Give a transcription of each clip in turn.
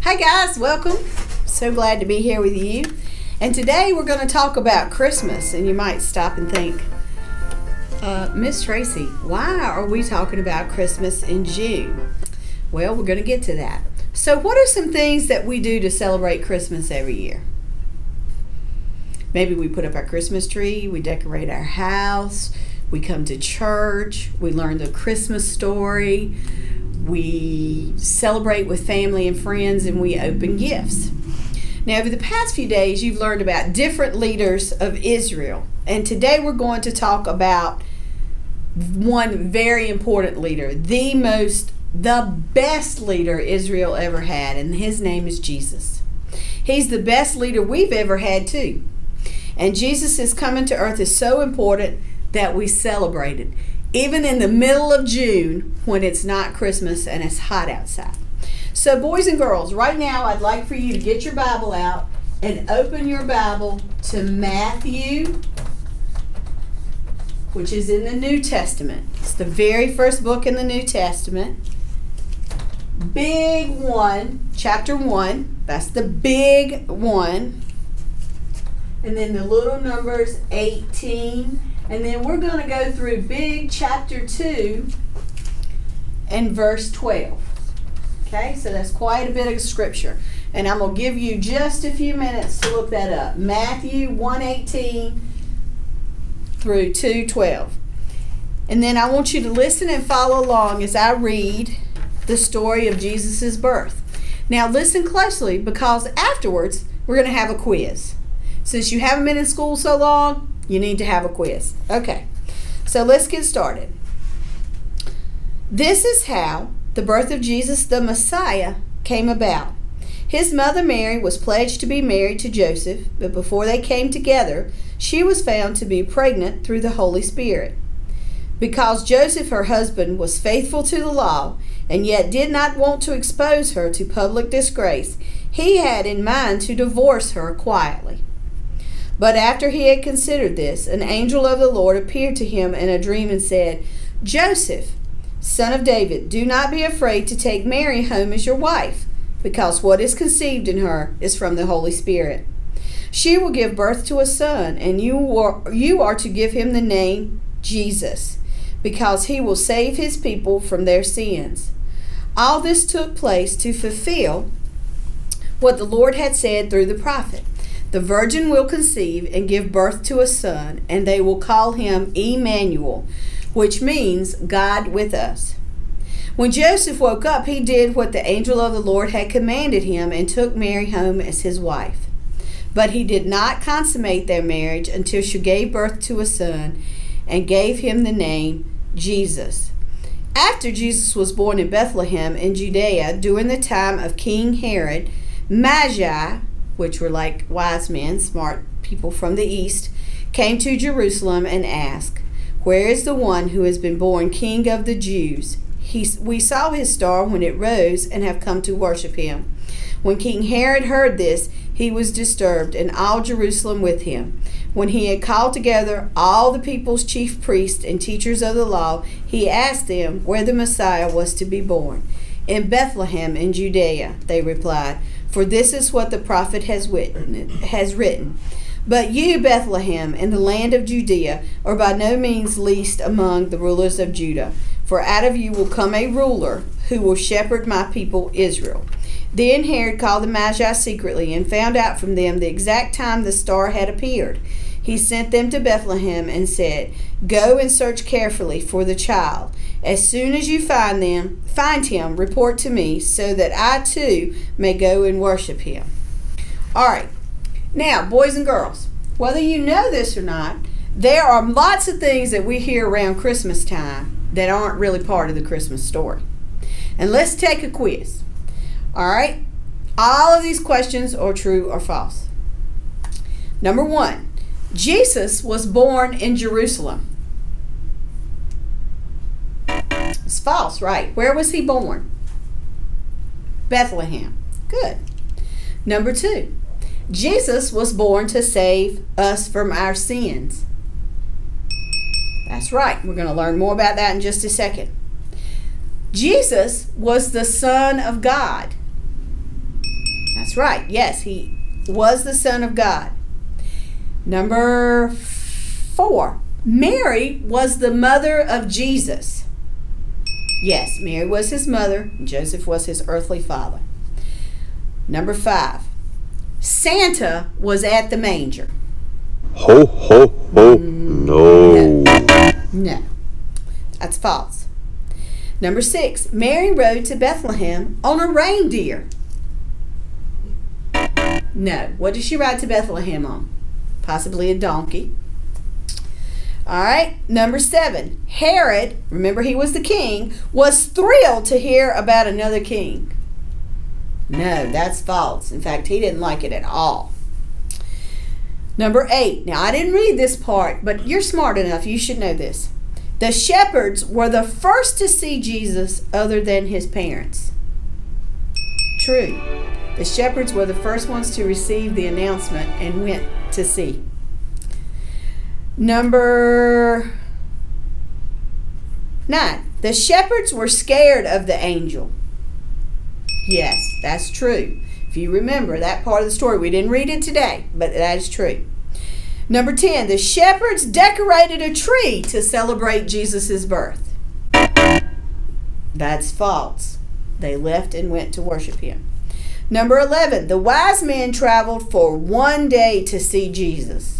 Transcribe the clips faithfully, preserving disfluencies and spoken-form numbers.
Hi guys, welcome. So glad to be here with you. And today we're going to talk about Christmas. And you might stop and think, uh, Miss Tracy, why are we talking about Christmas in June? Well, we're going to get to that. So what are some things that we do to celebrate Christmas every year? Maybe we put up our Christmas tree, we decorate our house, we come to church, we learn the Christmas story, we celebrate with family and friends, and we open gifts. Now, over the past few days, you've learned about different leaders of Israel. And today we're going to talk about one very important leader, the most, the best leader Israel ever had, and his name is Jesus. He's the best leader we've ever had too. And Jesus' coming to earth is so important that we celebrate it, even in the middle of June when it's not Christmas and it's hot outside. So boys and girls, right now I'd like for you to get your Bible out and open your Bible to Matthew, which is in the New Testament. It's the very first book in the New Testament. Big one, chapter one. That's the big one. And then the little numbers, eighteen. And then we're going to go through big chapter two and verse twelve. Okay, so that's quite a bit of scripture. And I'm going to give you just a few minutes to look that up. Matthew one eighteen through two twelve. And then I want you to listen and follow along as I read the story of Jesus' birth. Now listen closely, because afterwards we're going to have a quiz. Since you haven't been in school so long, you need to have a quiz. Okay, so let's get started. This is how the birth of Jesus the Messiah came about. His mother Mary was pledged to be married to Joseph, but before they came together, she was found to be pregnant through the Holy Spirit. Because Joseph, her husband, was faithful to the law and yet did not want to expose her to public disgrace, he had in mind to divorce her quietly. But after he had considered this, an angel of the Lord appeared to him in a dream and said, Joseph, son of David, do not be afraid to take Mary home as your wife, because what is conceived in her is from the Holy Spirit. She will give birth to a son, and you are, you are to give him the name Jesus, because he will save his people from their sins. All this took place to fulfill what the Lord had said through the prophet. The virgin will conceive and give birth to a son, and they will call him Emmanuel, which means God with us. When Joseph woke up, he did what the angel of the Lord had commanded him and took Mary home as his wife. But he did not consummate their marriage until she gave birth to a son and gave him the name Jesus. After Jesus was born in Bethlehem in Judea during the time of King Herod, Magi, which were like wise men, smart people from the east, came to Jerusalem and asked, Where is the one who has been born King of the Jews? He, we saw his star when it rose and have come to worship him. When King Herod heard this, he was disturbed, and all Jerusalem with him. When he had called together all the people's chief priests and teachers of the law, he asked them where the Messiah was to be born. In Bethlehem in Judea, they replied, for this is what the prophet has written, has written. But you, Bethlehem, in the land of Judea, are by no means least among the rulers of Judah. For out of you will come a ruler who will shepherd my people Israel. Then Herod called the Magi secretly and found out from them the exact time the star had appeared. He sent them to Bethlehem and said, Go and search carefully for the child. As soon as you find them, find him, report to me, so that I too may go and worship him. All right. Now, boys and girls, whether you know this or not, there are lots of things that we hear around Christmas time that aren't really part of the Christmas story. And let's take a quiz. All right? All of these questions are true or false. Number one, Jesus was born in Jerusalem. It's false, right? Where was he born? Bethlehem. Good. Number two, Jesus was born to save us from our sins. That's right. We're going to learn more about that in just a second. Jesus was the Son of God. That's right. Yes, he was the Son of God. Number four, Mary was the mother of Jesus. Yes, Mary was his mother, and Joseph was his earthly father. Number five, Santa was at the manger. Ho, ho, ho, no. No, no. That's false. Number six, Mary rode to Bethlehem on a reindeer. No. What did she ride to Bethlehem on? Possibly a donkey. All right. Number seven, Herod, remember he was the king, was thrilled to hear about another king. No, that's false. In fact, he didn't like it at all. Number eight. Now, I didn't read this part, but you're smart enough. You should know this. The shepherds were the first to see Jesus other than his parents. True. The shepherds were the first ones to receive the announcement and went to see. Number nine. The shepherds were scared of the angel. Yes, that's true. If you remember that part of the story, we didn't read it today, but that is true. Number ten, the shepherds decorated a tree to celebrate Jesus' birth. That's false. They left and went to worship him. Number eleven, the wise men traveled for one day to see Jesus.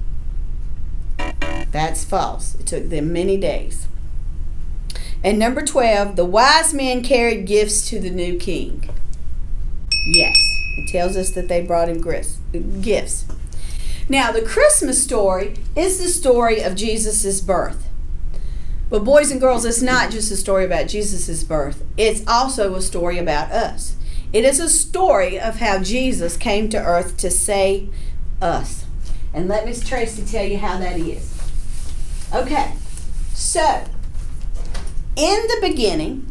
That's false. It took them many days. And number twelve, the wise men carried gifts to the new king. Yes, it tells us that they brought him gifts. Now, the Christmas story is the story of Jesus' birth. But boys and girls, it's not just a story about Jesus' birth. It's also a story about us. It is a story of how Jesus came to earth to save us. And let Miss Tracy tell you how that is. Okay, so in the beginning,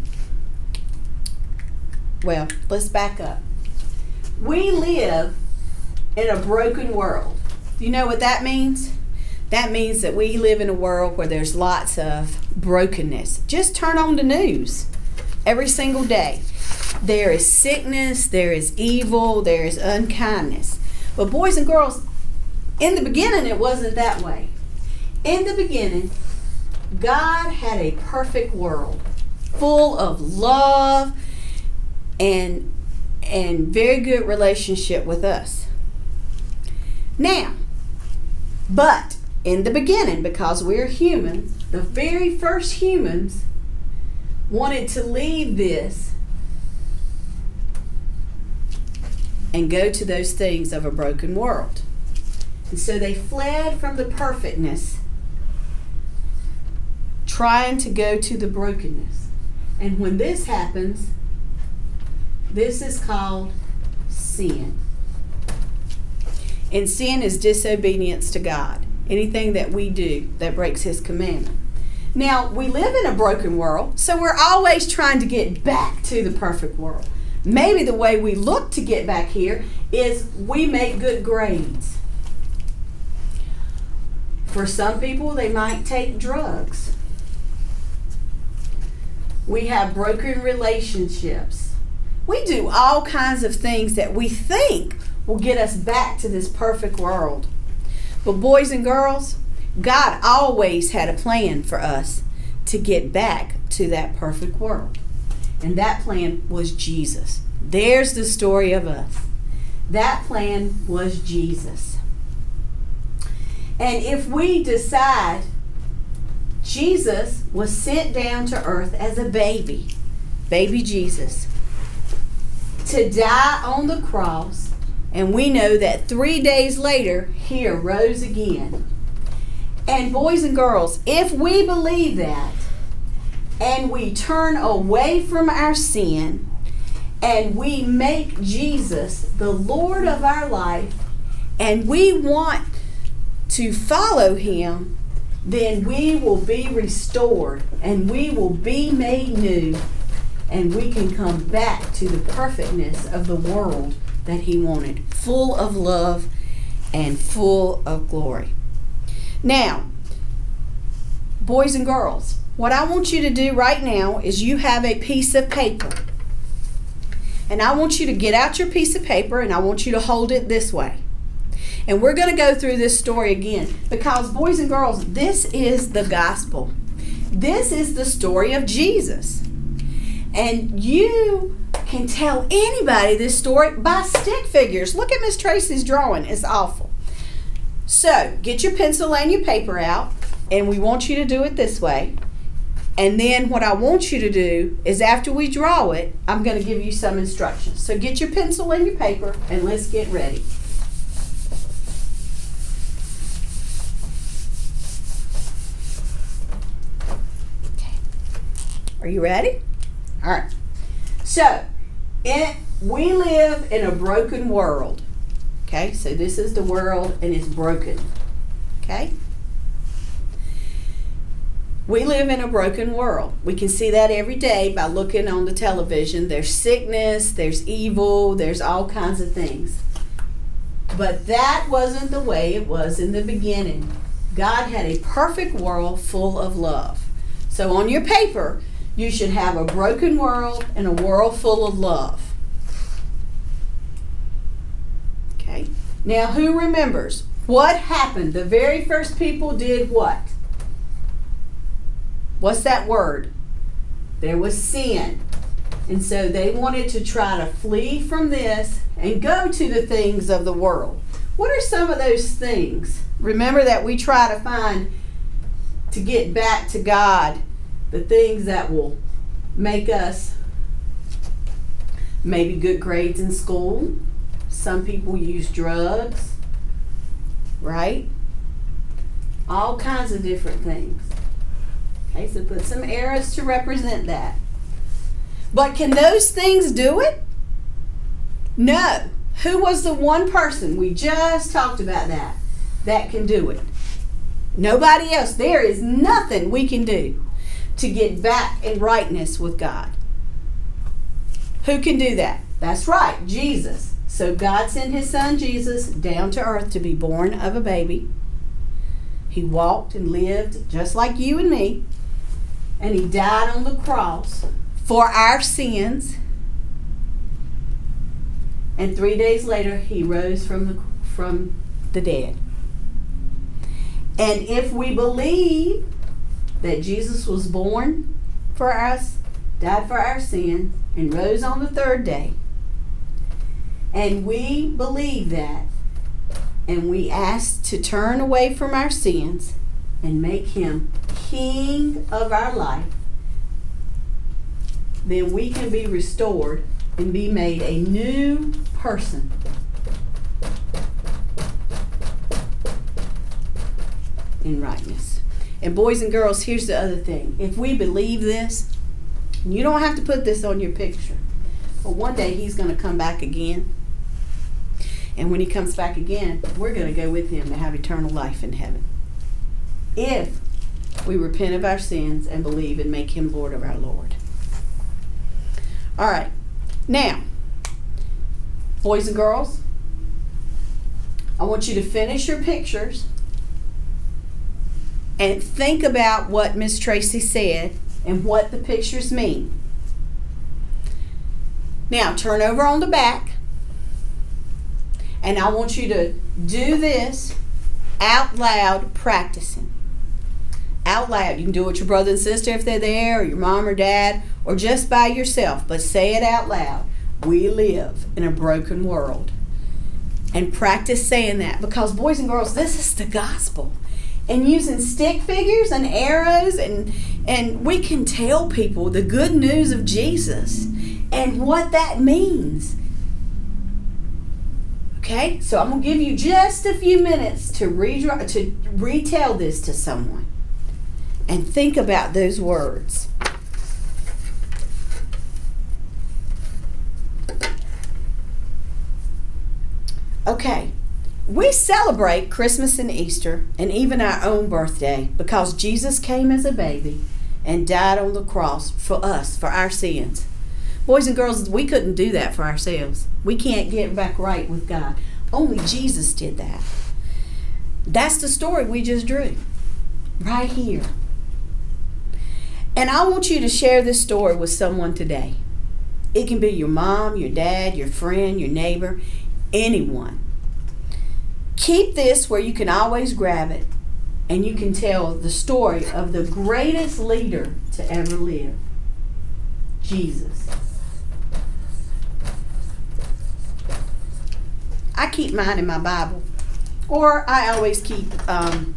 well, let's back up. We live in a broken world. Do you know what that means? That means that we live in a world where there's lots of brokenness. Just turn on the news every single day. There is sickness, there is evil, there is unkindness. But boys and girls, in the beginning it wasn't that way. In the beginning, God had a perfect world full of love and and very good relationship with us. Now, but in the beginning, because we're human, the very first humans wanted to leave this and go to those things of a broken world. And so they fled from the perfectness, trying to go to the brokenness. And when this happens, this is called sin. And sin is disobedience to God. Anything that we do that breaks his commandment. Now, we live in a broken world, so we're always trying to get back to the perfect world. Maybe the way we look to get back here is we make good grades. For some people, they might take drugs. We have broken relationships. We do all kinds of things that we think will get us back to this perfect world. But boys and girls, God always had a plan for us to get back to that perfect world. And that plan was Jesus. There's the story of us. That plan was Jesus. And if we decide Jesus was sent down to earth as a baby, baby Jesus, to die on the cross, and we know that three days later, he arose again. And boys and girls, if we believe that, and we turn away from our sin, and we make Jesus the Lord of our life, and we want to follow him, then we will be restored, and we will be made new, and we can come back to the perfectness of the world that he wanted, full of love and full of glory. Now, boys and girls, what I want you to do right now is you have a piece of paper. And I want you to get out your piece of paper and I want you to hold it this way. And we're going to go through this story again because, boys and girls, this is the gospel. This is the story of Jesus. And you can tell anybody this story by stick figures. Look at Miss Tracy's drawing. It's awful. So, get your pencil and your paper out, and we want you to do it this way. And then what I want you to do is after we draw it, I'm going to give you some instructions. So get your pencil and your paper, and let's get ready. Okay. Are you ready? All right. So, it, we live in a broken world. Okay, so this is the world and it's broken. Okay? We live in a broken world. We can see that every day by looking on the television. There's sickness, there's evil, there's all kinds of things. But that wasn't the way it was in the beginning. God had a perfect world full of love. So on your paper, you should have a broken world and a world full of love. Okay? Now, who remembers what happened? The very first people did what? What's that word? There was sin. And so they wanted to try to flee from this and go to the things of the world. What are some of those things? Remember that we try to find to get back to God, the things that will make us maybe good grades in school. Some people use drugs, right? All kinds of different things. Okay, so put some arrows to represent that. But can those things do it? No. Who was the one person, we just talked about that, that can do it? Nobody else. There is nothing we can do to get back in rightness with God. Who can do that? That's right, Jesus. So God sent his son Jesus down to earth to be born of a baby. He walked and lived just like you and me. And he died on the cross for our sins. And three days later, he rose from the, from the dead. And if we believe that Jesus was born for us, died for our sins, and rose on the third day, and we believe that, and we ask to turn away from our sins and make him King of our life, then we can be restored and be made a new person. In rightness. And boys and girls, here's the other thing. If we believe this, you don't have to put this on your picture, but one day he's going to come back again. And when he comes back again, we're going to go with him to have eternal life in heaven. If we repent of our sins and believe and make him Lord of our Lord. All right. Now, boys and girls, I want you to finish your pictures and think about what Miss Tracy said and what the pictures mean. Now, turn over on the back. And I want you to do this out loud, practicing. Out loud. You can do it with your brother and sister if they're there, or your mom or dad, or just by yourself. But say it out loud. We live in a broken world. And practice saying that. Because, boys and girls, this is the gospel. And using stick figures and arrows, and, and we can tell people the good news of Jesus and what that means. Okay, so I'm going to give you just a few minutes to, redraw, to retell this to someone. And think about those words. Okay, we celebrate Christmas and Easter and even our own birthday because Jesus came as a baby and died on the cross for us, for our sins. Boys and girls, we couldn't do that for ourselves. We can't get back right with God. Only Jesus did that. That's the story we just drew right here. And I want you to share this story with someone today. It can be your mom, your dad, your friend, your neighbor, anyone. Keep this where you can always grab it and you can tell the story of the greatest leader to ever live, Jesus. I keep mine in my Bible, or I always keep um,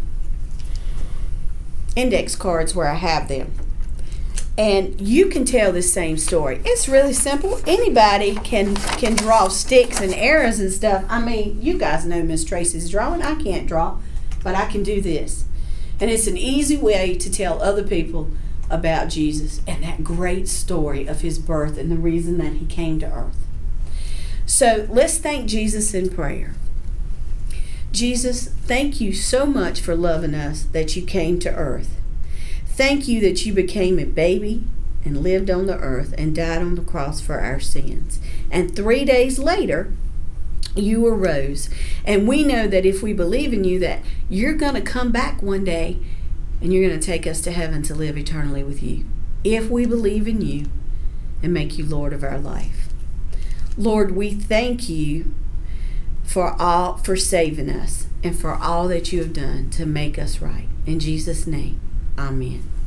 index cards where I have them. And you can tell this same story. It's really simple. Anybody can can draw sticks and arrows and stuff. I mean, you guys know Miss Tracy's drawing. I can't draw, but I can do this. And it's an easy way to tell other people about Jesus and that great story of his birth and the reason that he came to earth. So let's thank Jesus in prayer. Jesus, thank you so much for loving us that you came to earth. Thank you that you became a baby and lived on the earth and died on the cross for our sins. And three days later, you arose. And we know that if we believe in you, that you're going to come back one day and you're going to take us to heaven to live eternally with you. If we believe in you and make you Lord of our life. Lord, we thank you for all for saving us and for all that you have done to make us right. In Jesus' name, amen.